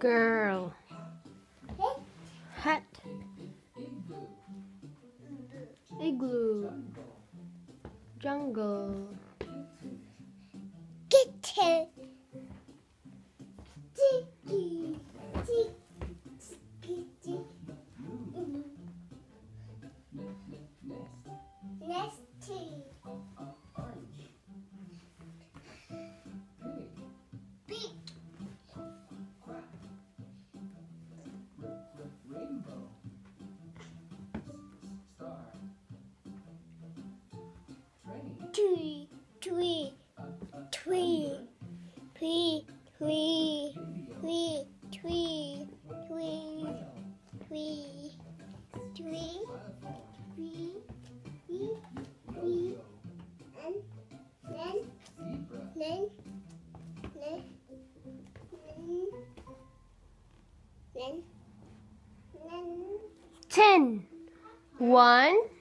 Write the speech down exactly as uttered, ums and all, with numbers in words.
Girl. Hat. Igloo. Jungle. Kitten. Tiki. Tiki. Nesty. Beak. Rainbow. Star. Train. Tree. Tree. Tree. Tree. Tree. Tree. Tree. Tree. Tree. Tree. Tree. Tree. Tree. And then, Zebra. then, then, then, then, then. Ten. One.